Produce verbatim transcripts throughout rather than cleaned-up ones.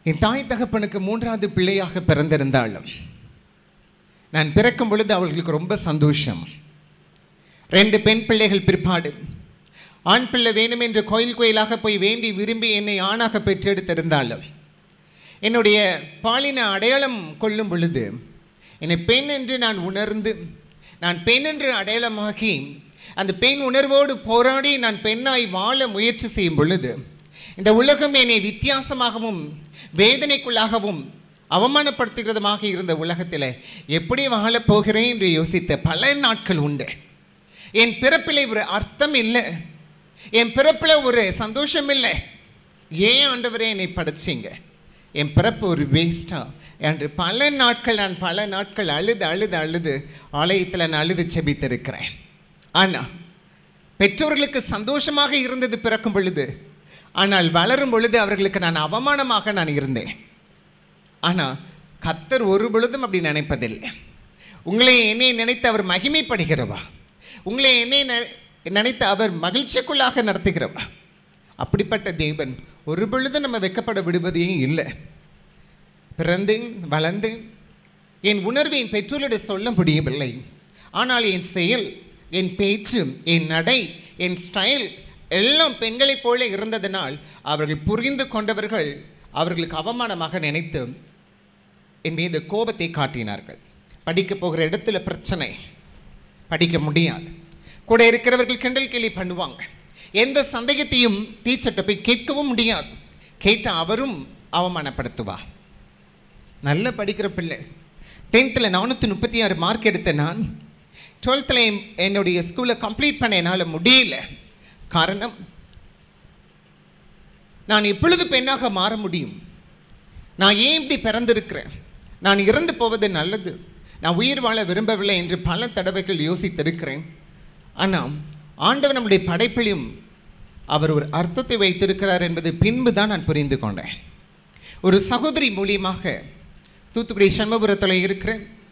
என் தாய் தகப்பனுக்கு மூன்றாவது பிள்ளையாக பிறந்திருந்தாலும் நான் பிறக்கும் பொழுது அவர்களுக்கு ரொம்ப சந்தோஷம். ரெண்டு பெண் பிள்ளைகள் பிற்பாடு ஆண் பிள்ளை வேணும் என்று கோயில் கோயிலாக போய் வேண்டி விரும்பி என்னை ஆணாக பெற்றெடுத்திருந்தாலும் என்னுடைய பாலின அடையாளம் கொள்ளும் பொழுது என்னை பெண் என்று நான் உணர்ந்து நான் பெண் என்று அடையாளமாகி அந்த பெண் உணர்வோடு போராடி நான் பெண்ணாய் வாழ முயற்சி செய்யும் பொழுது இந்த உலகம் என்னை வித்தியாசமாகவும் வேதனைக்குள்ளாகவும் அவமானப்படுத்துகிறதுமாக இருந்த உலகத்தில் எப்படி வாழப் போகிறேன் என்று யோசித்த பல நாட்கள் உண்டு. என் பிறப்பில் ஒரு அர்த்தம் இல்லை, என் பிறப்பில் ஒரு சந்தோஷம் இல்லை. ஏன் ஆண்டவரே என்னை படைச்சிங்க, என் பிறப்பு ஒரு வேஸ்டா என்று பல நாட்கள் நான் பல நாட்கள் அழுது அழுது அழுது ஆலயத்தில் நான் அழுது செபித்திருக்கிறேன். ஆனால் பெற்றோர்களுக்கு சந்தோஷமாக இருந்தது பிறக்கும் பொழுது, ஆனால் வளரும் பொழுது அவர்களுக்கு நான் அவமானமாக நான் இருந்தேன். ஆனால் கர்த்தர் ஒரு பொழுதும் அப்படி நினைப்பதில்லை. உங்களை என்னை நினைத்து அவர் மகிமைப்படுகிறவா, உங்களை என்னை நினைத்து அவர் மகிழ்ச்சிக்குள்ளாக நடத்துகிறவா. அப்படிப்பட்ட தேவன் ஒரு பொழுது நம்ம வெட்கப்பட விடுவதே இல்லை. பிறந்தேன், வளர்ந்தேன், என் உணர்வை என் பெற்றோரிடம் சொல்ல முடியவில்லை. ஆனால் என் செயல், என் பேச்சு, என் நடை, என் ஸ்டைல் எல்லாம் பெண்களைப் போல இருந்ததனால் அவர்கள் புரிந்து கொண்டவர்கள் அவர்களுக்கு அவமானமாக நினைத்து என் மீது கோபத்தை காட்டினார்கள். படிக்க போகிற இடத்துல பிரச்சனை, படிக்க முடியாது, கூட இருக்கிறவர்கள் கிண்டல் கேலி பண்ணுவாங்க. எந்த சந்தேகத்தையும் டீச்சர்கிட்ட போய் கேட்கவும் முடியாது, கேட்டால் அவரும் அவமானப்படுத்துவா. நல்ல படிக்கிற பிள்ளை, டென்த்தில் நானூற்றி முப்பத்தி ஆறு மார்க் எடுத்த நான் டுவெல்த்தில் என்னுடைய ஸ்கூலை கம்ப்ளீட் பண்ண என்னால் முடியல. காரணம், நான் எப்பொழுது பெண்ணாக மாற முடியும், நான் ஏன் இப்படி பிறந்திருக்கிறேன், நான் இறந்து போவது நல்லது, நான் உயிர் வாழ விரும்பவில்லை என்று பல தடவைகள் யோசித்திருக்கிறேன். ஆனால் ஆண்டவர் நம்முடைய படைப்பிலும் அவர் ஒரு அர்த்தத்தை வைத்திருக்கிறார் என்பது பின்பு தான் நான் புரிந்து கொண்டேன். ஒரு சகோதரி மூலியமாக தூத்துக்குடி சண்முகபுரத்தில் இருக்கிற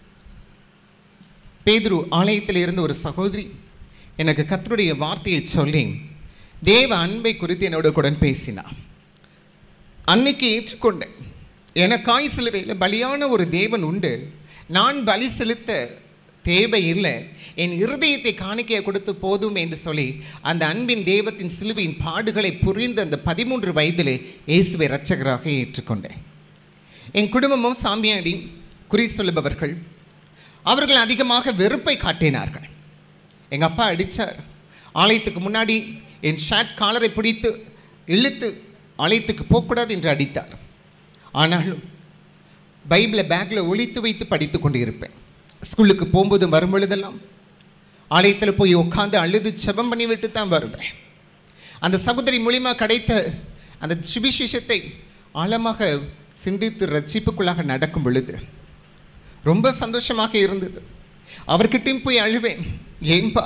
பேதுரு ஆலயத்தில் இருந்த ஒரு சகோதரி எனக்கு கர்த்தருடைய வார்த்தையை சொல்லி தேவ அன்பை குறித்து என்னோட கூட பேசினார். அன்னைக்கு ஏற்றுக்கொண்டேன். எனக்காய் சிலுவையில் பலியான ஒரு தேவன் உண்டு, நான் பலி செலுத்த தேவை இல்லை, என் இருதயத்தை காணிக்கையை கொடுத்து போதும் என்று சொல்லி அந்த அன்பின் தெய்வத்தின் சிலுவையின் பாடுகளை புரிந்து அந்த பதிமூன்று வயதிலே இயேசுவை இரட்சகராக ஏற்றுக்கொண்டேன். என் குடும்பமும் சாமியாடி குறி சொல்லுபவர்கள், அவர்கள் அதிகமாக வெறுப்பை காட்டினார்கள். எங்கள் அப்பா அடித்தார். ஆலயத்துக்கு முன்னாடி என் ஷர்ட் காலரை பிடித்து இழுத்து ஆலயத்துக்கு போகக்கூடாது என்று அடித்தார். ஆனாலும் பைபிளை பேக்கில் ஒளித்து வைத்து படித்து கொண்டு இருப்பேன். ஸ்கூலுக்கு போகும்போது வரும்பொழுதெல்லாம் ஆலயத்தில் போய் உட்காந்து அழுது செபம் பண்ணிவிட்டு தான் வருவேன். அந்த சகோதரி மூலியமாக கிடைத்த அந்த சுவிசேஷத்தை ஆழமாக சிந்தித்து ரட்சிப்புக்குள்ளாக நடக்கும் பொழுது ரொம்ப சந்தோஷமாக இருந்தது. அவர்கிட்டையும் போய் அழுவேன், ஏன்பா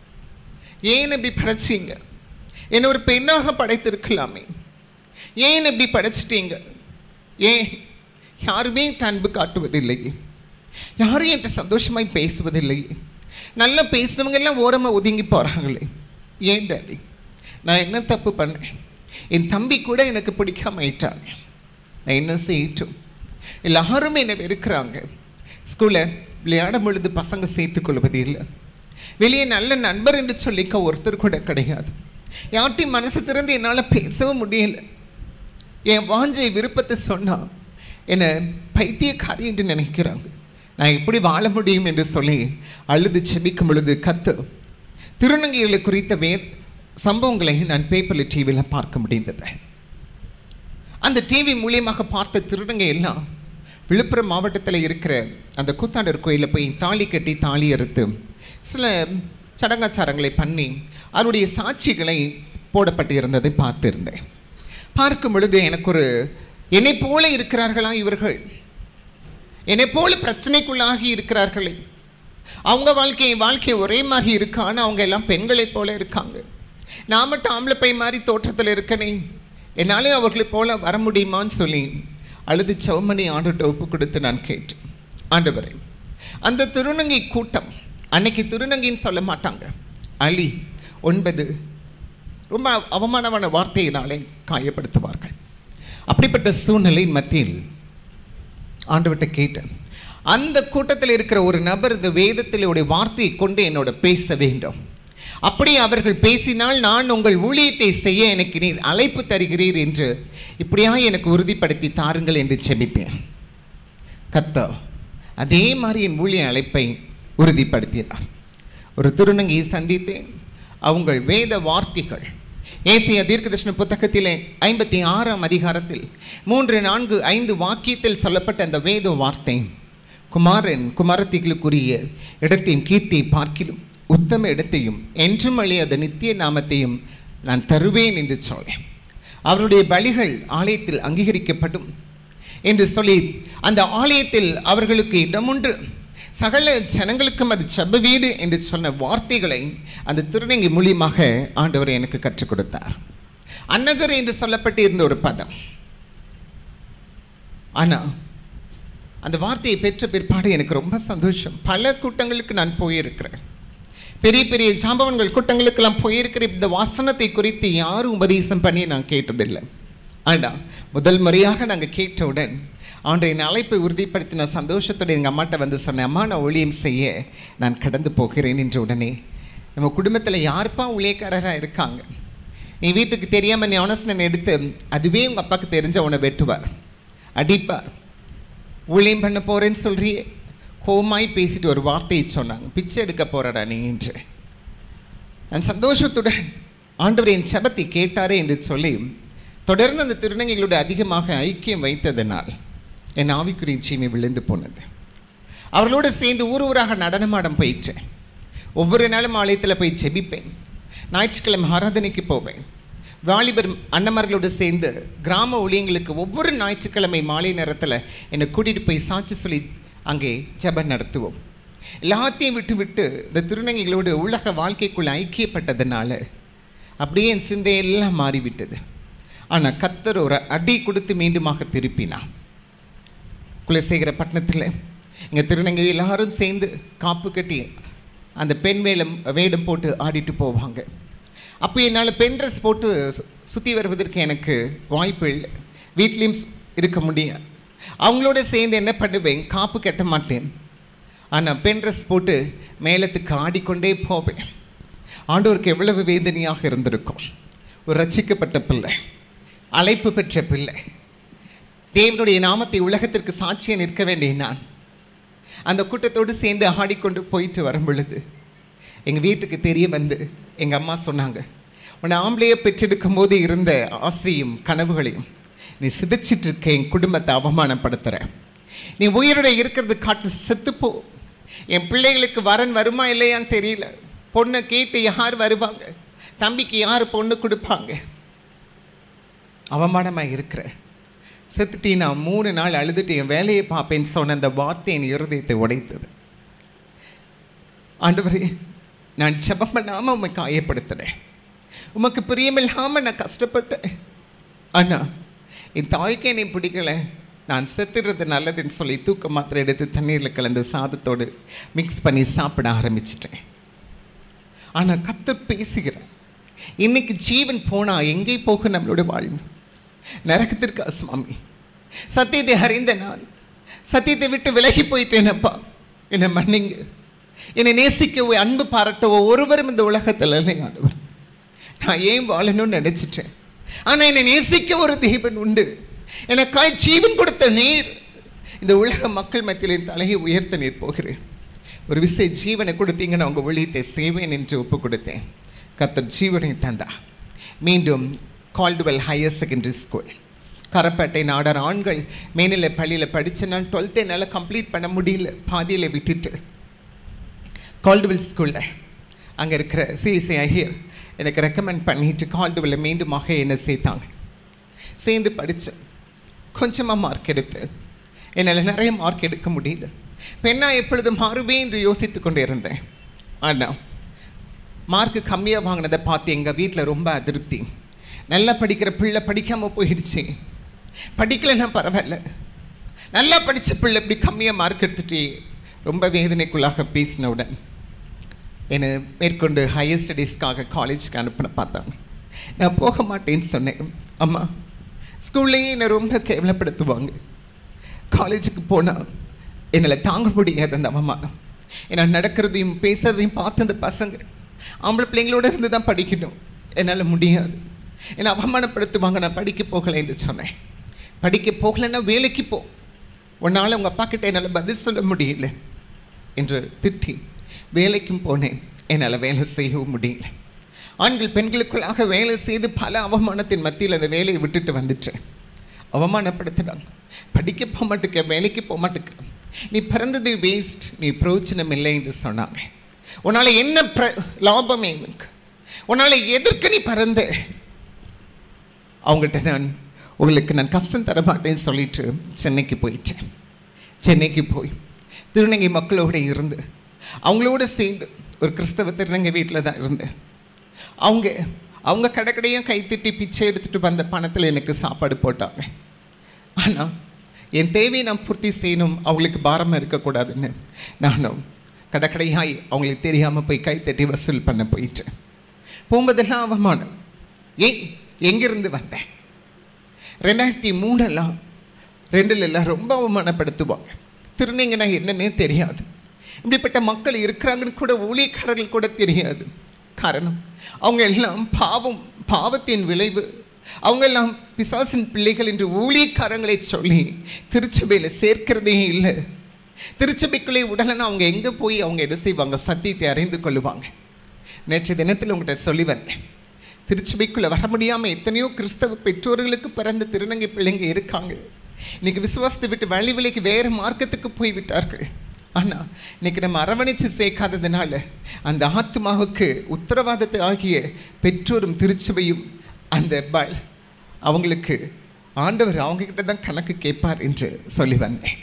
ஏன் இப்படி படைச்சிங்க, என்னை ஒரு பெண்ணாக படைத்திருக்கலாமே, ஏன் இப்படி படைச்சிட்டீங்க, ஏன் யாருமே அன்பு காட்டுவதில்லை, யாரும் என்கிட்ட சந்தோஷமாய் பேசுவதில்லை, நல்லா பேசினவங்க எல்லாம் ஓரமாக ஒதுங்கி போகிறாங்களே, ஏன் டாடி நான் என்ன தப்பு பண்ணேன், என் தம்பி கூட எனக்கு பிடிக்காம ஆயிட்டாங்க, நான் என்ன செய்யட்டும், எல்லாரும் என்னை வெறுக்கிறாங்க, ஸ்கூலில் விளையாடும் பொழுது பசங்க சேர்த்துக்கொள்வது இல்லை, வெளியே நல்ல நண்பர் என்று சொல்லிக்க ஒருத்தர் கூட கிடையாது, யார்ட்டையும் மனசு திறந்து என்னால் பேசவும் முடியல, என் வாஞ்சை விருப்பத்தை சொன்னால் என்னை பைத்தியக்காரி என்று நினைக்கிறாங்க, நான் எப்படி வாழ முடியும் என்று சொல்லி அழுது செபிக்கும் பொழுது கத்து திருநங்கைகளை குறித்த வே சம்பவங்களை நான் பேப்பரில் டிவியில் பார்க்க முடிந்தது. அந்த டிவி மூலியமாக பார்த்த திருநங்கை எல்லாம் விழுப்புரம் மாவட்டத்தில் இருக்கிற அந்த கூத்தாண்டர் கோயிலில் போய் தாலி கட்டி தாலி அறுத்து சில சடங்காச்சாரங்களை பண்ணி அவருடைய சாட்சிகளை போடப்பட்டு இருந்ததை பார்த்துருந்தேன். பார்க்கும் பொழுது எனக்கு ஒரு என்னை போல இருக்கிறார்களா இவர்கள், என்னை போல பிரச்சனைக்குள்ளாகி இருக்கிறார்களே, அவங்க வாழ்க்கை வாழ்க்கை ஒரே மாதிரி இருக்கான்னு அவங்க எல்லாம் பெண்களை போல இருக்காங்க, நான் மட்டும் ஆம்பளை பை மாதிரி தோற்றத்தில் இருக்கனே, என்னாலே அவர்களை போல வர முடியுமான்னு சொல்லி அழுது சவமணி ஆண்டுகிட்ட ஒப்பு கொடுத்து நான் கேட்டேன், ஆண்டவரே அந்த திருநங்கை கூட்டம், அன்னைக்கு திருநங்கைன்னு சொல்ல மாட்டாங்க, அலி ஒன்பது ரொம்ப அவமானமான வார்த்தையினாலே காயப்படுத்துவார்கள், அப்படிப்பட்ட சூழ்நிலையின் மத்தியில் ஆண்டவர்கிட்ட கேட்டேன், அந்த கூட்டத்தில் இருக்கிற ஒரு நபர் இந்த வேதத்தில் உடைய வார்த்தையை கொண்டு என்னோட பேச வேண்டும். அப்படி அவர்கள் பேசினால் நான் உங்கள் ஊழியத்தை செய்ய எனக்கு நீர் அழைப்பு தருகிறீர் என்று இப்படியா எனக்கு உறுதிப்படுத்தி தாருங்கள் என்று செபித்தேன். கர்த்தர் அதே மாதிரி என் ஊழிய அழைப்பை உறுதிப்படுத்தினார். ஒரு திருநங்கையை சந்தித்தேன். அவங்கள் வேத வார்த்தைகள் ஏசாயா தீர்க்கதரிசன புத்தகத்திலே ஐம்பத்தி ஆறாம் அதிகாரத்தில் மூன்று நான்கு ஐந்து வாக்கியத்தில் சொல்லப்பட்ட அந்த வேத வார்த்தை, குமாரன் குமாரத்திகளுக்குரிய இடத்தையும் கீர்த்தியை பார்க்கிலும் உத்தம இடத்தையும் என்றும் அழியாத நித்திய நாமத்தையும் நான் தருவேன் என்று சொன்னேன். அவருடைய பலிகள் ஆலயத்தில் அங்கீகரிக்கப்படும் என்று சொல்லி அந்த ஆலயத்தில் அவர்களுக்கு இடமுண்டு, சகல ஜனங்களுக்கும் அது செப வீடு என்று சொன்ன வார்த்தைகளை அந்த திருநங்கை மூலியமாக ஆண்டவர் எனக்கு கற்றுக் கொடுத்தார். அன்னகர் என்று சொல்லப்பட்டு இருந்த ஒரு பதம். ஆனால் அந்த வார்த்தையை பெற்ற பிற்பாடு எனக்கு ரொம்ப சந்தோஷம். பல கூட்டங்களுக்கு நான் போயிருக்கிறேன், பெரிய பெரிய சாம்பவன்கள் கூட்டங்களுக்கெல்லாம் போயிருக்கிறேன். இந்த வாசனத்தை குறித்து யாரும் உபதேசம் பண்ணி நான் கேட்டதில்லை. ஆனால் முதல் முறையாக நாங்கள் கேட்டவுடன் ஆண்டவரின் அழைப்பை உறுதிப்படுத்தின சந்தோஷத்தோடு எங்கள் அம்மாட்ட வந்து சொன்னேன், அம்மா நான் ஊழியம் செய்ய நான் கடந்து போகிறேன் என்ற உடனே, நம்ம குடும்பத்தில் யாருப்பா ஊழியக்காரராக இருக்காங்க, நீ வீட்டுக்கு தெரியாமல் நீ ஆனஸ்டன் எடுத்து அதுவே உங்கள் அப்பாவுக்கு தெரிஞ்ச உன்னை வெட்டுவார், அடிப்பார், ஊழியம் பண்ண போகிறேன்னு சொல்கிறியே, கோமாய் பேசிட்டு ஒரு வார்த்தையை சொன்னாங்க, பிச்சை எடுக்க போகிறடா நீ என்று. நான் சந்தோஷத்துடன் ஆண்டவர் என் செபத்தை கேட்டாரே என்று சொல்லி தொடர்ந்து அந்த திருநங்கைகளோடு அதிகமாக ஐக்கியம் வைத்ததனால் என் ஆவிக்குரிய ஜீவனை விழுந்து போனது. அவர்களோடு சேர்ந்து ஊர் ஊராக நடனமாடம் போயிட்டேன். ஒவ்வொரு நாளும் ஆலயத்தில் போய் ஜெபிப்பேன். ஞாயிற்றுக்கிழமை ஆராதனைக்கு போவேன். வாலிபர் அண்ணமார்களோடு சேர்ந்து கிராம ஊழியங்களுக்கு ஒவ்வொரு ஞாயிற்றுக்கிழமை மாலை நேரத்தில் என்னை கூட்டிகிட்டு போய் சாட்சி சொல்லி அங்கே ஜெபம் நடத்துவோம். எல்லாத்தையும் விட்டு விட்டு இந்த திருநங்கைகளோடு உலக வாழ்க்கைக்குள்ளே ஐக்கியப்பட்டதுனால அப்படியே என் சிந்தையெல்லாம் மாறிவிட்டது. ஆனால் கர்த்தர் ஒரு அடி கொடுத்து மீண்டுமாக திருப்பினான். குலசேகர பட்டணத்தில் எங்கள் திருநங்கை எல்லாரும் சேர்ந்து காப்பு கட்டி அந்த பெண் வேலம் வேடம் போட்டு ஆடிட்டு போவாங்க. அப்போ என்னால் பெண் ட்ரெஸ் போட்டு சுற்றி வருவதற்கு எனக்கு வாய்ப்பு இல்லை, வீட்லேயும் இருக்க முடியாது. அவங்களோட சேர்ந்து என்ன பண்ணுவேன், காப்பு கட்ட மாட்டேன், ஆனால் பெண் ட்ரெஸ் போட்டு மேலத்துக்கு ஆடிக்கொண்டே போவேன். ஆண்டவருக்கு எவ்வளவு வேதனையாக இருந்திருக்கும். ஒரு ரட்சிக்கப்பட்ட பிள்ளை, அழைப்பு பெற்ற பிள்ளை, தேவனுடைய நாமத்தை உலகத்திற்கு சாட்சியை நிற்க வேண்டிய நான் அந்த கூட்டத்தோடு சேர்ந்து ஆடிக்கொண்டு போயிட்டு வரும் பொழுது எங்கள் வீட்டுக்கு தெரிய வந்து எங்கள் அம்மா சொன்னாங்க, உன்னை ஆம்பளையை பெற்றெடுக்கும் போது இருந்த ஆசையும் கனவுகளையும் நீ சிதைச்சிட்டு இருக்க, என் குடும்பத்தை அவமானப்படுத்துகிற, நீ உயிரோட இருக்கிறது காட்டு செத்துப்போ, என் பிள்ளைகளுக்கு வரன் வருமா இல்லையான்னு தெரியல, பொண்ணை கேட்டு யார் வருவாங்க, தம்பிக்கு யார் பொண்ணு கொடுப்பாங்க, அவமானமாக இருக்கிற, செத்துட்டி நான் மூணு நாள் அழுதுட்டு என் வேலையை பார்ப்பேன்னு சொன்ன அந்த வார்த்தை என் இருதயத்தை உடைத்தது. ஆண்டவரே, நான் ஜெபம் பண்ணாமல் உண்மை காயப்படுத்துகிறேன், உமக்கு பிரியமில்லாமல் நான் கஷ்டப்பட்டேன், ஆனால் என் தாய்க்கு என்னை பிடிக்கலை, நான் செத்துடுறது நல்லதுன்னு சொல்லி தூக்க மாத்திரை எடுத்து தண்ணீரில் கலந்து சாதத்தோடு மிக்ஸ் பண்ணி சாப்பிட ஆரம்பிச்சிட்டேன். ஆனால் கர்த்தர் பேசுகிறேன், இன்னைக்கு ஜீவன் போனால் எங்கே போகும் நம்மளோட வாழ்வு? நரகத்திற்கு சுவாமி. சத்தியத்தை அறிந்த நான் சத்தியத்தை விட்டு விலகி போயிட்டேனப்பா, என்னை மன்னிங்க, என்னை நேசிக்கவோ அன்பு பாராட்டவோ ஒருவரும் இந்த உலகத்தில் இல்லை ஆண்டவர். நான் ஏன் வாழணும்னு நினைச்சிட்டேன், ஆனால் என்னை நேசிக்க ஒரு தெய்வன் உண்டு, எனக்காய் ஜீவன் கொடுத்த நீர் இந்த உலக மக்கள் மத்தியில் தலையை உயர்த்த நீர் போகிறேன். ஒரு விசை ஜீவனை கொடுத்தீங்கன்னு அவங்க ஊழியத்தை செய்வேன் என்று ஒப்பு கொடுத்தேன். கர்த்தர் ஜீவனை தந்தா. மீண்டும் Caldwell higher secondary school, Karapettai Nadar ஆண்கள் மேல்நிலை பள்ளியில் படித்த நான் டுவெல்த்து என்னால் கம்ப்ளீட் பண்ண முடியல, பாதியில் விட்டுட்டு கால்டுவெல் ஸ்கூலில் அங்கே இருக்கிற சிஎஸ்ஐ ஐயர் எனக்கு ரெக்கமெண்ட் பண்ணிட்டு கால்டுவெல்ல மீண்டுமாக என்னை சேர்த்தாங்க. சேர்ந்து படித்தேன், கொஞ்சமாக மார்க் எடுத்தேன், என்னால் நிறைய மார்க் எடுக்க முடியல. பெண்ணாக எப்பொழுது மாறுவேன் என்று யோசித்து கொண்டு இருந்தேன். ஆனால் மார்க்கு கம்மியாக வாங்கினதை பார்த்து எங்கள் வீட்டில் ரொம்ப அதிருப்தி. நல்லா படிக்கிற பிள்ளை படிக்காமல் போயிடுச்சு, படிக்கலைன்னா பரவாயில்ல, நல்லா படித்த பிள்ளை இப்படி கம்மியாக மார்க் எடுத்துகிட்டே ரொம்ப வேதனைக்குள்ளாக பேசினவுடன் என்னை மேற்கொண்டு ஹையர் ஸ்டடீஸ்க்காக காலேஜுக்கு அனுப்பின பார்த்தாங்க. நான் போக மாட்டேன்னு சொன்னேன். அம்மா, ஸ்கூல்லையே என்னை ரொம்ப கேவலப்படுத்துவாங்க. காலேஜுக்கு போனால் என்னால் தாங்க முடியாது அந்த அவமானம். ஏன்னா நடக்கிறதையும் பேசுகிறதையும் பார்த்து அந்த பசங்க ஆம்பளை பிள்ளைங்களோட இருந்து தான் படிக்கணும், என்னால் முடியாது. என்னை அவமானப்படுத்துவாங்க. நான் படிக்க போகலை என்று சொன்னேன். படிக்க போகலைன்னா வேலைக்கு போ, உன்னால் உங்கள் அப்பா கிட்ட என்னால் பதில் சொல்ல முடியல என்று திட்டி வேலைக்கும் போனேன். என்னால் வேலை செய்யவும் முடியல. ஆண்கள் பெண்களுக்குள்ளாக வேலை செய்து பல அவமானத்தின் மத்தியில் அந்த வேலையை விட்டுட்டு வந்துட்டேன். அவமானப்படுத்துகிறாங்க. படிக்க போக மாட்டேக்க, வேலைக்கு போக மாட்டேக்க, நீ பிறந்தது வேஸ்ட், நீ பிரயோஜனம் இல்லை என்று சொன்னாங்க. உன்னால் என்ன பிர லாபம் எனக்கு, உன்னால் எதற்கு நீ பிறந்த? அவங்ககிட்ட நான் உங்களுக்கு நான் கஷ்டம் தர மாட்டேன்னு சொல்லிட்டு சென்னைக்கு போயிட்டேன். சென்னைக்கு போய் திருநங்கை மக்களோடு இருந்து அவங்களோட சேர்ந்து ஒரு கிறிஸ்தவ திருநங்கை வீட்டில் தான் இருந்தேன். அவங்க அவங்க கடைக்கடையும் கைத்திட்டி பிச்சை எடுத்துகிட்டு வந்த பணத்தில் எனக்கு சாப்பாடு போட்டாங்க. ஆனால் என் தேவையை நான் பூர்த்தி செய்யணும், அவங்களுக்கு பாரமாக இருக்கக்கூடாதுன்னு நானும் கடைக்கடையாய் அவங்களுக்கு தெரியாமல் போய் கைத்தட்டி வசூல் பண்ண போயிட்டேன். போகும்போதெல்லாம் அவமானம். ஏன் எங்கேருந்து வந்தேன்? ரெண்டாயிரத்தி மூணெல்லாம் ரெண்டில் எல்லாம் ரொம்ப அவமானப்படுத்துவாங்க. திருநங்கைனா என்னன்னே தெரியாது. இப்படிப்பட்ட மக்கள் இருக்கிறாங்கன்னு கூட ஊழியக்காரர்கள் கூட தெரியாது. காரணம் அவங்க எல்லாம் பாவம், பாவத்தின் விளைவு. அவங்க எல்லாம் பிசாசின் பிள்ளைகள் என்று ஊழியக்காரங்களை சொல்லி திருச்சபையில் சேர்க்கிறதே இல்லை. திருச்சபைக்குள்ளே உடனே அவங்க எங்கே போய் அவங்க என்ன செய்வாங்க? சத்தியத்தை அறிந்து கொள்ளுவாங்க. நேற்று தினத்தில் உங்கள்கிட்ட சொல்லி வந்தேன், திருச்சபைக்குள்ளே வர முடியாமல் எத்தனையோ கிறிஸ்தவ பெற்றோர்களுக்கு பிறந்த திருநங்கை பிள்ளைங்க இருக்காங்க. இன்றைக்கி விசுவாசத்தை விட்டு வழி விலைக்கு வேறு மார்க்கத்துக்கு போய் விட்டார்கள். ஆனால் இன்றைக்கி நம்ம அரவணைச்சு சேர்க்காததுனால அந்த ஆத்மாவுக்கு உத்தரவாதத்தை ஆகிய பெற்றோரும் திருச்சபையும் அந்த ப அவங்களுக்கு ஆண்டவர் அவங்கக்கிட்ட தான் கணக்கு கேட்பார் என்று சொல்லி வந்தேன்.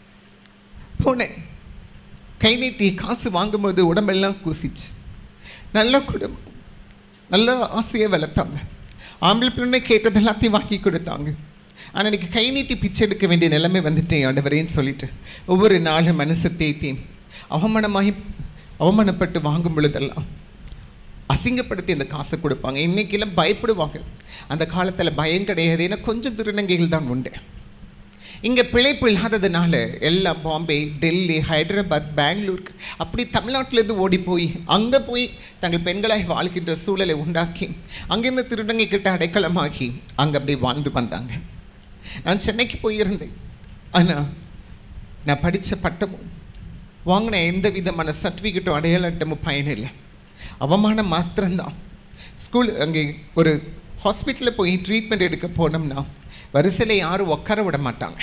போனேன். கை நீட்டி காசு வாங்கும்போது உடம்பெல்லாம் கூசிச்சு. நல்ல குடும்பம், நல்ல ஆசையை வளர்த்தாங்க. ஆம்பளை பிள்ளை கேட்டது எல்லாத்தையும் வாங்கி கொடுத்தாங்க. ஆனால் இன்றைக்கி கை நீட்டி பிச்சை எடுக்க வேண்டிய நிலைமை வந்துட்டேன் ஆண்டவரேன்னு சொல்லிட்டு ஒவ்வொரு நாளும் மனசை தேத்தி அவமானமாகி அவமானப்பட்டு வாங்கும் பொழுதெல்லாம் அசிங்கப்படுத்தி அந்த காசை கொடுப்பாங்க. இன்றைக்கெல்லாம் பயப்படுவாங்க. அந்த காலத்தில் பயம் கிடையாது. ஏன்னா கொஞ்சம் திருநங்கைகள் தான் உண்டு. இங்கே பிழைப்பு இல்லாததுனால எல்லாம் பாம்பே, டெல்லி, ஹைதராபாத், பெங்களூருக்கு அப்படி தமிழ்நாட்டிலேருந்து ஓடி போய் அங்கே போய் தங்கள் பெண்களாக வாழ்கின்ற சூழலை உண்டாக்கி அங்கேருந்து திருநங்கை கிட்ட அடைக்கலமாகி அங்கே அப்படி வாழ்ந்து வந்தாங்க. நான் சென்னைக்கு போயிருந்தேன். ஆனால் நான் படித்த பட்டமும் வாங்கின எந்த விதமான சர்டிஃபிகேட்டும் அடையாள அட்டமும் பயன் இல்லை. அவமானம் மாத்திரம்தான். ஸ்கூல் அங்கே ஒரு ஹாஸ்பிட்டலில் போய் ட்ரீட்மெண்ட் எடுக்க போனோம்னா வரிசையில் யாரும் உட்கார விட மாட்டாங்க.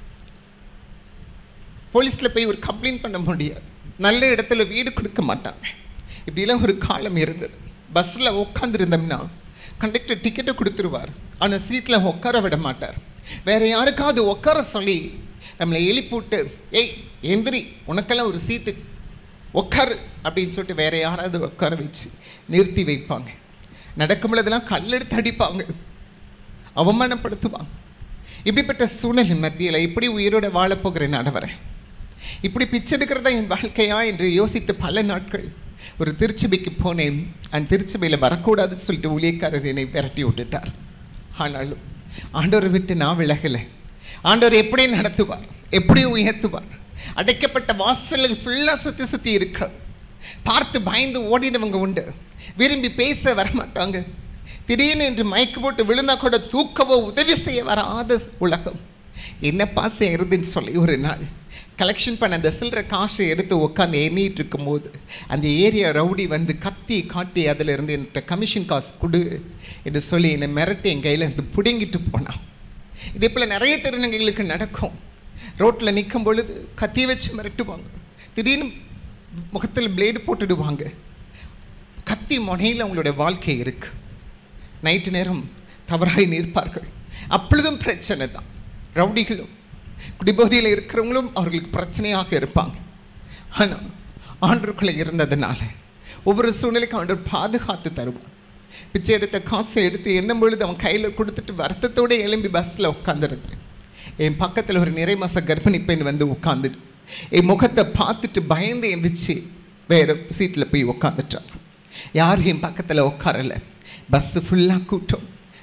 போலீஸில் போய் ஒரு கம்ப்ளைண்ட் பண்ண முடியாது. நல்ல இடத்துல வீடு கொடுக்க மாட்டாங்க. இப்படிலாம் ஒரு காலம் இருந்தது. பஸ்ஸில் உட்காந்துருந்தோம்னா கண்டக்டர் டிக்கெட்டை கொடுத்துருவார், ஆனால் சீட்டில் உட்கார விட மாட்டார். வேறு யாருக்காவது உட்கார சொல்லி நம்மளை எழுப்பிவிட்டு, ஏய் எந்திரி, உனக்கெல்லாம் ஒரு சீட்டு உட்காரு அப்படின்னு சொல்லிட்டு வேறு யாராவது உட்கார வச்சு நிறுத்தி வைப்பாங்க. நடக்கும் பொழுதெல்லாம் கல்லெடுத்து அடிப்பாங்க, அவமானப்படுத்துவாங்க. இப்படிப்பட்ட சூழலின் மத்தியில் இப்படி உயிரோடு வாழப்போகிறேன் ஆண்டவரே, இப்படி பிச்சை எடுக்கிறதா என் வாழ்க்கையா என்று யோசித்து பல நாட்கள் ஒரு திருச்சபைக்கு போனேன். அந்த திருச்சபையில் வரக்கூடாதுன்னு சொல்லிட்டு ஊழியக்காரர் என்னை விரட்டி விட்டுட்டார். ஆனாலும் ஆண்டவரை விட்டு நான் விலகலை. ஆண்டவர் எப்படி நடத்துவார், எப்படி உயர்த்துவார். அடைக்கப்பட்ட வாசல்கள் ஃபுல்லாக சுற்றி சுற்றி இருக்க பார்த்து பயந்து ஓடினவங்க உண்டு. விரும்பி பேச வரமாட்டாங்க. திடீர்னு என்று மயக்கு போட்டு விழுந்தா கூட தூக்கவோ உதவி செய்ய வராத உலகம். என்னப்பா செய்யறதுன்னு சொல்லி ஒரு நாள் கலெக்ஷன் பண்ண அந்த சில்லற காசை எடுத்து உட்காந்து எண்ணிட்டு இருக்கும்போது அந்த ஏரியா ரவுடி வந்து கத்தி காட்டி அதில் இருந்து என்கிட்ட கமிஷன் காசு கொடு என்று சொல்லி என்னை மிரட்டி என் கையில் இருந்து பிடுங்கிட்டு போனான். இதே போல் நிறைய திருநங்கைகளுக்கு நடக்கும். ரோட்டில் நிற்கும் பொழுது கத்தியை வச்சு மிரட்டுவாங்க. திடீர்னு முகத்தில் பிளேடு போட்டுடுவாங்க. கத்தி முனையில் அவங்களுடைய வாழ்க்கை இருக்குது. நைட்டு நேரம் தவறாய் நிற்பார்கள். அப்பொழுதும் பிரச்சனை தான். ரவுடிகளும் குடிபோதையில் இருக்கிறவங்களும் அவர்களுக்கு பிரச்சனையாக இருப்பாங்க. ஆனால் ஆண்டவருக்குள்ளே இருந்ததுனால ஒவ்வொரு சூழ்நிலைக்கும் ஆண்டவர் பாதுகாத்து தருவான். பிச்சை எடுத்த காசை எடுத்து எண்ணும் பொழுது அவன் கையில் கொடுத்துட்டு வருத்தத்தோடு எழும்பி பஸ்ஸில் உட்காந்துருது. என் பக்கத்தில் ஒரு நிறை மாத கர்ப்பிணி பெண் வந்து உட்காந்துட்டு என் முகத்தை பார்த்துட்டு பயந்து எழுந்திரிச்சு வேறு சீட்டில் போய் உட்காந்துட்டாங்க. யாரும் என் பக்கத்தில் உட்காரலை. பஸ்ஸு ஃபுல்லாக கூட்டம்.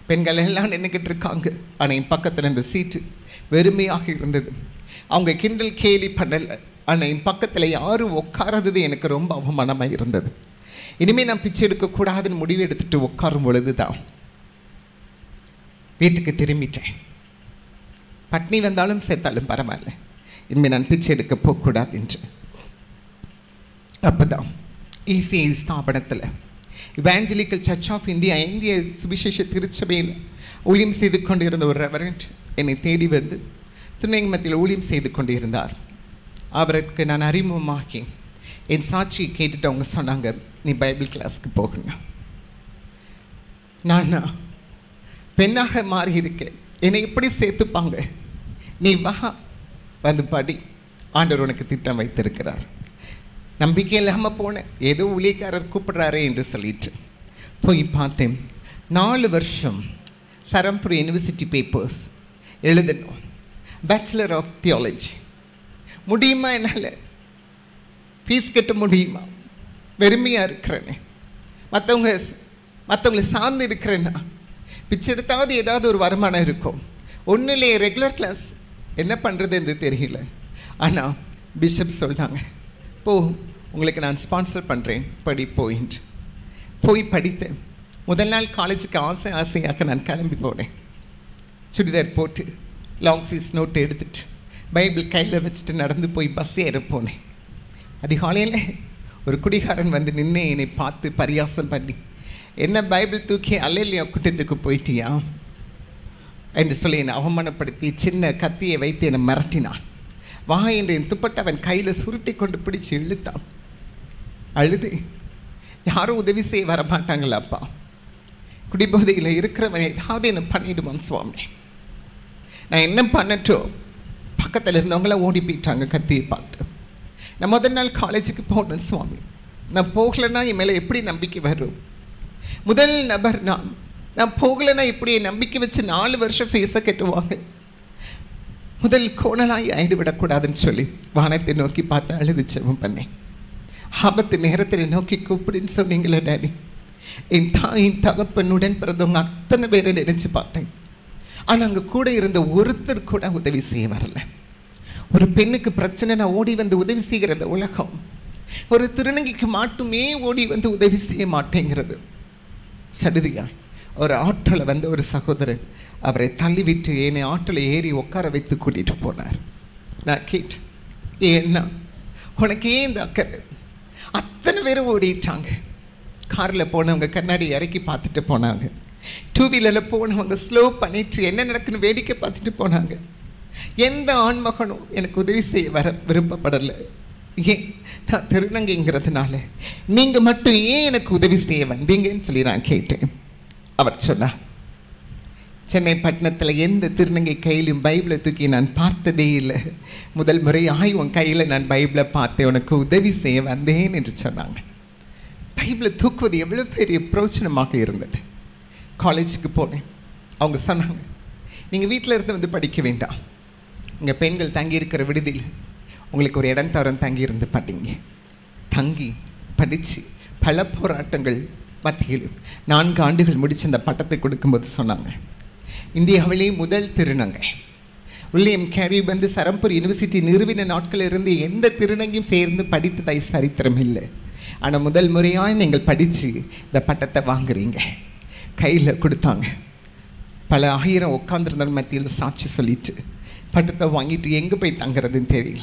பெண்கள் எல்லாம் நின்றுக்கிட்டு இருக்காங்க. ஆனால் என் பக்கத்தில் இந்த சீட்டு வெறுமையாக இருந்தது. அவங்க கிண்டல் கேலி பண்ணலை. ஆனால் என் பக்கத்தில் யாரும் உட்காராதது எனக்கு ரொம்ப அவமானமாக இருந்தது. இனிமேல் நான் பிச்சை எடுக்கக்கூடாதுன்னு முடிவு எடுத்துகிட்டு உட்காரும் பொழுது தான் வீட்டுக்கு திரும்பிட்டேன். பட்னி வந்தாலும் சேர்த்தாலும் பரவாயில்ல, இனிமேல் நான் பிச்சை எடுக்க போகக்கூடாது என்று. அப்போ தான் இசிஐ ஸ்தாபனத்தில் இவாஞ்சலிக்கல் சர்ச் ஆஃப் இந்தியா இந்திய சுவிசேஷ திருச்சபையில் ஊழியம் செய்து கொண்டு இருந்த ஒரு ரெவரண்ட் என்னை தேடி வந்து திருநெல்வேலியில் ஊழியம் செய்து கொண்டு இருந்தார். அவருக்கு நான் அறிமுகமாகி என் சாட்சியை கேட்டுட்டு அவங்க சொன்னாங்க, நீ பைபிள் கிளாஸ்க்கு போகணும். நான் பெண்ணாக மாறி இருக்கேன், என்னை எப்படி சேர்த்துப்பாங்க, நீ வா வந்து படி, ஆண்டவர் உனக்கு திட்டம் வைத்திருக்கிறார். நம்பிக்கை இல்லாமல் போனேன், ஏதோ ஊழியக்காரர் கூப்பிடுறாரே என்று சொல்லிட்டு போய் பார்த்தேன். நாலு வருஷம் சரம்பூர் யூனிவர்சிட்டி பேப்பர்ஸ் எழுதணும், பேச்சுலர் ஆஃப் தியாலஜி. முடியுமா என்னால்? ஃபீஸ் கட்ட முடியுமா? வெறுமையாக இருக்கிறேனே, மற்றவங்க மற்றவங்களை சார்ந்து இருக்கிறேன்னா பிச்சை எடுத்தாவது ஏதாவது ஒரு வருமானம் இருக்கும். ஒன்றும் இல்லையே, ரெகுலர் கிளாஸ் என்ன பண்ணுறதுன்னு தெரியல. ஆனால் பிஷப் சொல்கிறாங்க, போ உங்களுக்கு நான் ஸ்பான்சர் பண்ணுறேன், படி போயின்று. போய் படித்தேன். முதல் நாள் காலேஜுக்கு ஆசை ஆசையாக நான் கிளம்பி போனேன். சுடிதார் போட்டு லாங் சீஸ் நோட்டு எடுத்துட்டு பைபிள் கையில் வச்சுட்டு நடந்து போய் பஸ் ஏற போனேன். அதிகாலையில் ஒரு குடிகாரன் வந்து நின்று என்னை பார்த்து பரியாசம் பண்ணி, என்ன பைபிள் தூக்கி அல்லையா கூட்டத்துக்கு போயிட்டியா என்று சொல்லி என்னை அவமானப்படுத்தி சின்ன கத்தியை வைத்து என்னை மிரட்டினான். வா என்று என் துப்பட்டை அவன் கையில் சுருட்டி கொண்டு பிடிச்சி இழுத்தான். அழுது, யாரும் உதவி செய்ய வரமாட்டாங்களாப்பா, குடிபோதையில் இருக்கிறவன் ஏதாவது என்ன பண்ணிடுவான் சுவாமி, நான் என்ன பண்ணட்டும்? பக்கத்தில் இருந்தவங்களாம் ஓடி போயிட்டாங்க கத்தியை பார்த்து. நான் முதல் நாள் காலேஜுக்கு போனேன் சுவாமி, நான் போகலைன்னா என் மேலே எப்படி நம்பிக்கை வரும்? முதல் நபர் நான் நான் போகலைன்னா இப்படி நம்பிக்கை வச்சு நாலு வருஷம் ஃபீஸை கட்டுவாங்க. முதல் கோணலாய் ஆயிடுவிடக்கூடாதுன்னு சொல்லி வானத்தை நோக்கி பார்த்து அழுது ஜெபம் பண்ணேன். ஆபத்து நேரத்தில் நோக்கி கூப்பிடுன்னு சொன்னீங்களே டாடி, என் தாயின் தகப்பனுடன் பிறந்தவங்க அத்தனை பேரை நினைச்சு பார்த்தேன். ஆனால் அங்கே கூட இருந்த ஒருத்தர் கூட உதவி செய்ய வரல. ஒரு பெண்ணுக்கு பிரச்சனை, நான் ஓடி வந்து உதவி செய்கிற இந்த உலகம் ஒரு திருநங்கைக்கு மட்டுமே ஓடி வந்து உதவி செய்ய மாட்டேங்கிறது. சடுதியா ஒரு ஆற்றலை வந்த ஒரு சகோதரன் அவரை தள்ளிவிட்டு என்னை ஆற்றலை ஏறி உட்கார வைத்து கூட்டிகிட்டு போனார். நான் கேட்டேன், ஏன்னா உனக்கு ஏன் இந்த அக்கறை? அத்தனை பேரும் ஓடிட்டாங்க. காரில் போனவங்க கண்ணாடி இறக்கி பார்த்துட்டு போனாங்க, டூ வீலரில் போனவங்க ஸ்லோ பண்ணிட்டு என்ன நடக்குன்னு வேடிக்கை பார்த்துட்டு போனாங்க. எந்த ஆண்மகனும் எனக்கு உதவி செய்ய வர விருப்பப்படலை. ஏன்? நான் திருநங்கைங்கிறதுனால நீங்கள் மட்டும் ஏன் எனக்கு உதவி செய்ய வந்தீங்கன்னு சொல்லி நான் கேட்டேன். அவர் சொன்னார், சென்னை பட்டணத்தில் எந்த திருநங்கை கையிலும் பைபிளை தூக்கி நான் பார்த்ததே இல்லை, முதல் முறையாய் உன் கையில் நான் பைபிளை பார்த்தேன், உனக்கு உதவி செய்ய வந்தேன் என்று சொன்னாங்க. பைபிளை தூக்குவது எவ்வளோ பெரிய பிரோஜனமாக இருந்தது. காலேஜுக்கு போனேன். அவங்க சொன்னாங்க, நீங்கள் வீட்டில் இருந்து வந்து படிக்க வேண்டாம், இங்கே பெண்கள் தங்கியிருக்கிற விடுதியில் உங்களுக்கு ஒரு இடம் தரம் தங்கியிருந்து படிங்க. தங்கி படித்து பல போராட்டங்கள் மத்தியில் நான்கு ஆண்டுகள் முடித்து அந்த பட்டத்தை கொடுக்கும்போது சொன்னாங்க, இந்தியாவிலே முதல் திருநங்கை வில்லியம் கேரி வந்து சரம்பூர் யூனிவர்சிட்டி நிறுவின நாட்களில் இருந்து எந்த திருநங்கையும் சேர்ந்து படித்ததாய் சரித்திரம் இல்லை. ஆனால் முதல் முறையாக நீங்கள் படித்து இந்த பட்டத்தை வாங்குறீங்க. கையில் கொடுத்தாங்க. பல ஆயிரம் உட்காந்துருந்தவங்க மத்தியில் சாட்சி சொல்லிட்டு பட்டத்தை வாங்கிட்டு எங்கே போய் தங்குறதுன்னு தெரியல,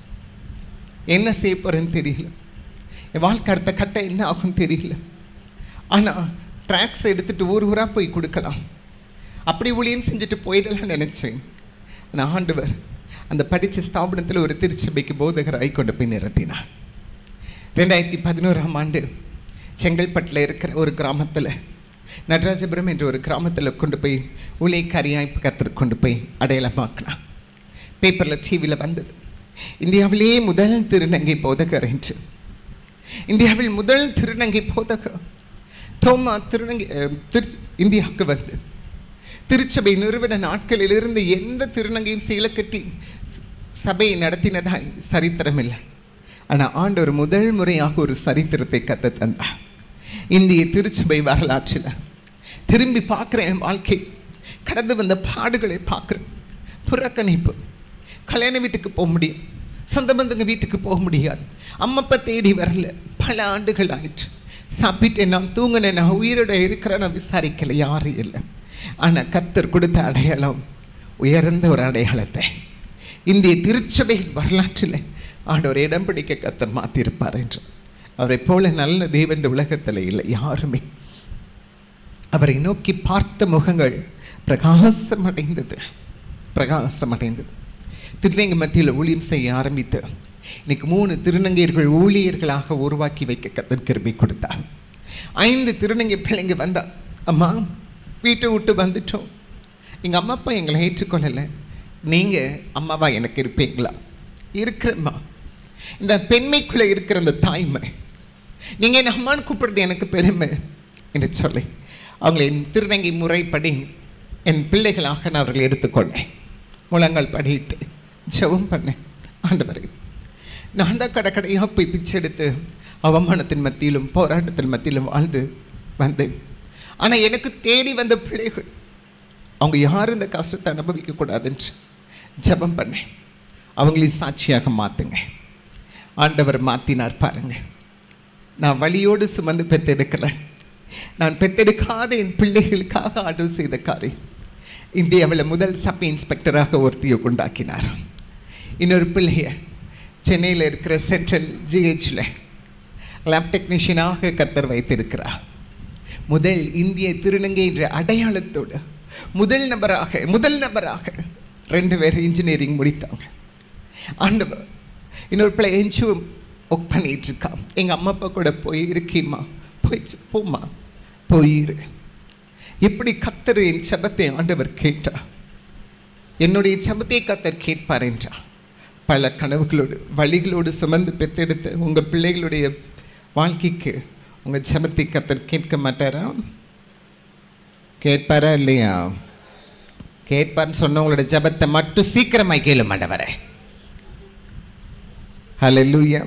என்ன செய்ய போகிறேன்னு தெரியல, என் வாழ்க்கை அடுத்த கட்டம் என்ன ஆகும் தெரியல. ஆனால் ட்ராக்ஸ் எடுத்துகிட்டு ஊர் ஊராக போய் கொடுக்கலாம், அப்படி ஊழியம் செஞ்சுட்டு போயிடலாம் நினச்சேன். ஆனால் ஆண்டவர் அந்த படித்த ஸ்தாபனத்தில் ஒரு திருச்சபைக்கு போதகராய் கொண்டு போய் நிறுத்தினார். ரெண்டாயிரத்தி பதினோராம் ஆண்டு செங்கல்பட்டில் இருக்கிற ஒரு கிராமத்தில், நடராஜபுரம் என்ற ஒரு கிராமத்தில் கொண்டு போய் ஊழியக்காரியாய் கற்று கொண்டு போய் அடையாளமாக்கினான். பேப்பரில் டிவியில் வந்தது, இந்தியாவிலேயே முதல் திருநங்கை போதகர் என்று. இந்தியாவில் முதல் திருநங்கை போதகர் தோமா திருநங்கை திரு இந்தியாவுக்கு வந்து திருச்சபை நிறுவன நாட்களிலிருந்து எந்த திருநங்கையும் சீலை கட்டி சபையை நடத்தினதாய் சரித்திரம் இல்லை. ஆனால் ஆண்டவர் முதல் முறையாக ஒரு சரித்திரத்தை கற்று தந்தார். இந்திய திருச்சபை வரலாற்றில் திரும்பி பார்க்குறேன். என் வாழ்க்கை கடந்து வந்த பாடுகளை பார்க்குறேன். புறக்கணிப்பு, கல்யாண வீட்டுக்கு போக முடியும், சொந்த பந்தங்க வீட்டுக்கு போக முடியாது, அம்மப்பா தேடி வரல, பல ஆண்டுகள் ஆயிடுச்சு. சாப்பிட்டேன், நான் தூங்கினேன், நான் உயிரோட இருக்கிறேன், நான் விசாரிக்கலை, யாரும் இல்லை. ஆனால் கர்த்தர் கொடுத்த அடையாளம் உயர்ந்த ஒரு அடையாளத்தை இந்திய திருச்சபை வரலாற்றில் ஆண்டவர் இடம் பிடிக்க கர்த்தர் மாற்றிருப்பார் என்று. அவரை போல நல்ல தேவன் இந்த உலகத்தில் இல்லை யாருமே. அவரை நோக்கி பார்த்த முகங்கள் பிரகாசமடைந்தது, பிரகாசமடைந்தது. திருநங்கை மத்தியில் ஊழியம் செய்ய ஆரம்பித்து இன்னைக்கு மூணு திருநங்கையர்கள் ஊழியர்களாக உருவாக்கி வைக்க கர்த்தர் கிருபை கொடுத்தார். ஐந்து திருநங்கை பிள்ளைங்க வந்தா, அம்மா வீட்டை விட்டு வந்துட்டோம், எங்கள் அம்மா அப்பா எங்களை ஏற்றுக்கொள்ளலை, நீங்கள் அம்மாவா எனக்கு இருப்பீங்களா? இருக்கிறம்மா. இந்த பெண்மைக்குள்ளே இருக்கிற அந்த தாய்மை, நீங்கள் என் அம்மான்னு கூப்பிடுறது எனக்கு பெருமை என்று சொல்லி அவங்களை என் திருநங்கை முறைப்படி என் பிள்ளைகளாக நான் அவர்களை எடுத்துக்கொண்டேன். முழங்கால் படிட்டு ஜெபம் பண்ணேன். ஆண்டவரே, நான் தான் கடை கடையாக போய் பிச்சை எடுத்து அவமானத்தின் மத்தியிலும் போராட்டத்தின் மத்தியிலும் வாழ்ந்து வந்தேன். ஆனால் எனக்கு தேடி வந்த பிள்ளைகள் அவங்க யாரும் இந்த கஷ்டத்தை அனுபவிக்கக்கூடாதுன்று ஜெபம் பண்ணேன். அவங்களையும் சாட்சியாக மாற்றுங்க. ஆண்டவர் மாற்றினார் பாருங்க. நான் வழியோடு சுமந்து பெற்றெடுக்கலை, நான் பெற்றெடுக்காத என் பிள்ளைகளுக்காக ஆர்டர் செய்த காரியம். இந்தியாவில் முதல் சப் இன்ஸ்பெக்டராக ஒருத்தியை உண்டாக்கினார். இன்னொரு பிள்ளைய சென்னையில் இருக்கிற சென்ட்ரல் ஜிஹெச்சில் லேப் டெக்னீஷியனாக கர்த்தர் வைத்திருக்கிறார். முதல் இந்திய திருநங்கை என்ற அடையாளத்தோடு முதல் நபராக முதல் நபராக ரெண்டு பேர் இன்ஜினியரிங் முடித்தாங்க. ஆண்டவர் இன்னொரு பிள்ளை எஞ்சும் ஒர்க் பண்ணிகிட்டு இருக்கான். எங்கள் அம்மா அப்பா கூட போய் இருக்கீம்மா, போயிச்சு போம்மா, போயிரு. எப்படி கர்த்தர் என் ஜெபத்தை ஆண்டவர் கேட்டா, என்னுடைய ஜெபத்தை கர்த்தர் கேட்பார் என்றா. பல கனவுகளோடு வழிகளோடு சுமந்து பெற்றெடுத்த உங்கள் பிள்ளைகளுடைய வாழ்க்கைக்கு உங்கள் ஜெபத்தை கர்த்தர் கேட்க மாட்டாரா? கேட்பாரா இல்லையா? கேட்பார்னு சொன்ன உங்களோட ஜெபத்தை மட்டும் சீக்கிரமாக கேளு ஆண்டவரே. ஹல்லேலூயா.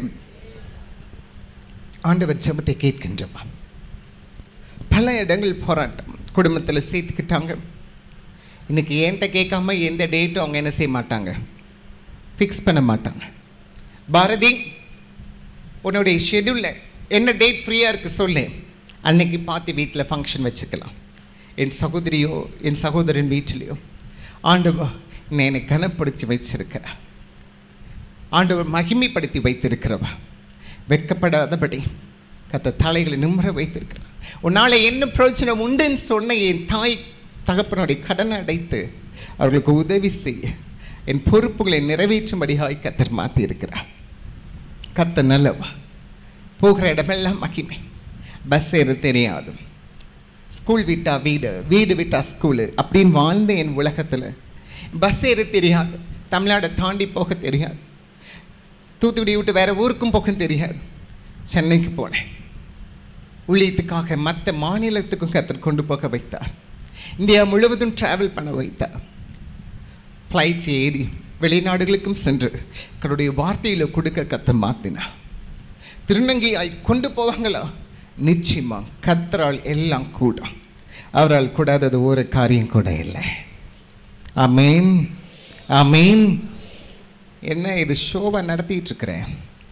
ஆண்டவர் ஜெபத்தை கேட்கின்றவா. பல இடங்கள் போராட்டம் குடும்பத்தில் சேர்த்துக்கிட்டாங்க. இன்னைக்கு என்கிட்ட கேட்காம எந்த டேட்டும் அவங்க என்ன செய்ய மாட்டாங்க, ஃபிக்ஸ் பண்ண மாட்டாங்க. பாரதி, உன்னுடைய ஷெட்யூலில் என்ன டேட் ஃப்ரீயாக இருக்குது சொல்லு, அன்னைக்கு பார்த்து வீட்டில் ஃபங்க்ஷன் வச்சுக்கலாம். என் சகோதரியோ என் சகோதரன் வீட்டிலையோ ஆண்டவர் என்னை என்னை கனப்படுத்தி வச்சிருக்கிறா. ஆண்டவர் மகிமைப்படுத்தி வைத்திருக்கிறவா. வெட்கப்படாதபடி கத்த தலைகளை நிம்மற வைத்திருக்கிறார். உன்னால் என்ன பிரயோஜனம் உண்டுன்னு சொன்ன என் தாய் தகப்பனுடைய கடனை அடைத்து அவர்களுக்கு உதவி செய்ய என் பொறுப்புகளை நிறைவேற்றும்படியாய் கத்தர் மாற்றி இருக்கிறார். கத்த நல்லவா. போகிற இடமெல்லாம் மகிமை. பஸ் ஏற தெரியாது, ஸ்கூல் விட்டா வீடு, வீடு விட்டா ஸ்கூலு அப்படின்னு வாழ்ந்த என் உலகத்தில் பஸ் ஏற தெரியாது, தமிழ்நாடை தாண்டி போக தெரியாது, தூத்துக்குடி விட்டு வேறு ஊருக்கும் போக தெரியாது. சென்னைக்கு போனேன். ஊழியத்துக்காக மற்ற மாநிலத்துக்கும் கத்தர் கொண்டு போக வைத்தார். இந்தியா முழுவதும் ட்ராவல் பண்ண வைத்தார். ஃப்ளைட் ஏறி வெளிநாடுகளுக்கும் சென்று கடவுடைய வார்த்தையில் கொடுக்க கத்த மாற்றினார். திருநங்கையாய் கொண்டு போவாங்களா? நிச்சயமா கத்தரால் எல்லாம் கூடும். அவரால் கூடாதது ஒரு காரியம் கூட இல்லை. ஆமேன், ஆமேன். என்ன இது ஷோவை நடத்திட்டு இருக்கிறேன்?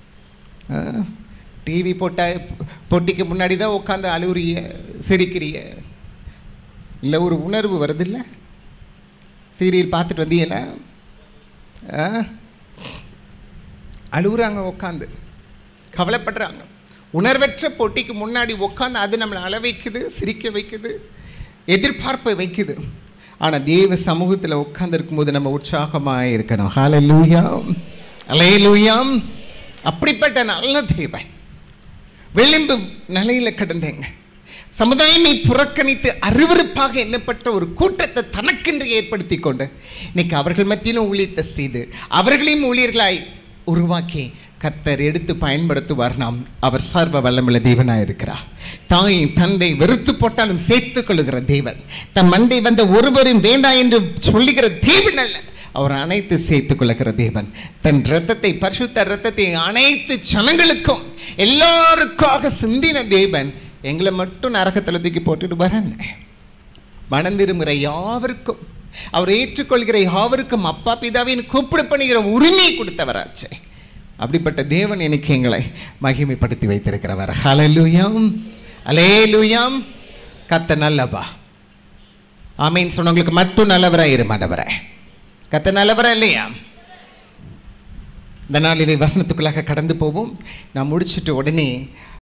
டிவி போட்டா போட்டிக்கு முன்னாடி தான் உட்காந்து அழுவுறிய, சிரிக்கிறிய, இல்லை ஒரு உணர்வு வருது இல்லை? சீரியல் பார்த்துட்டு வந்தீங்கள, அழுகுறாங்க, உட்காந்து கவலைப்படுறாங்க. உணர்வற்ற போட்டிக்கு முன்னாடி உட்காந்து அது நம்மளை அழ வைக்குது, சிரிக்க வைக்குது, எதிர்பார்ப்பை வைக்குது. ஆனால் தேவ சமூகத்தில் உட்கார்ந்துருக்கும் போது நம்ம உற்சாகமாக இருக்கணும். ஹல்லேலூயா, ஹல்லேலூயா. அப்படிப்பட்ட நல்ல தேவன் விளிம்பு நிலையில் கிடந்தேங்க. சமுதாயமை புறக்கணித்து அருவருப்பாக எண்ணப்பட்ட ஒரு கூட்டத்தை தனக்கென்று ஏற்படுத்தி கொண்டு இன்னைக்கு அவர்கள் மத்தியிலும் ஊழியத்தை செய்து அவர்களையும் ஊழியர்களாய் உருவாக்கி கத்தர் எடுத்து பயன்படுத்துவார். நாம் அவர் சர்வ வல்லமுள்ள தேவனாக இருக்கிறார். தாய் தந்தை வெறுத்து போட்டாலும் சேர்த்துக் கொள்ளுகிற தேவன், தம் மண்டை வந்த ஒருவரும் வேண்டாம் என்று சொல்லுகிற தேவன் அல்ல, அவர் அனைத்து சேர்த்துக் கொள்ளுகிற தேவன். தன் இரத்தத்தை, பரிசுத்த இரத்தத்தை அனைத்து ஜனங்களுக்கும் எல்லாருக்காக சிந்தின தேவன் எங்களை மட்டும் நரகத்தில் தூக்கி போட்டுட்டு வரேன். மனம் திரும்புகிற யாவருக்கும், அவர் ஏற்றுக்கொள்கிற யாவருக்கும் அப்பா பிதாவின் கூப்பிடு பண்ணுகிற உரிமையை கொடுத்தவராச்சே. அப்படிப்பட்ட தேவன் எனக்கு எங்களை மகிமைப்படுத்தி வைத்திருக்கிறவர். ஹல்லேலூயா, ஹல்லேலூயா. கர்த்தர் நல்லவா. ஆமீன் சொன்னவங்களுக்கு மட்டும் நல்லவரா இரு ஆண்டவரே. கர்த்தர் நல்லவரா இல்லையா? இந்த நாளிலே வசனத்துக்குள்ளாக கடந்து போவோம். நான் முடிச்சுட்டு உடனே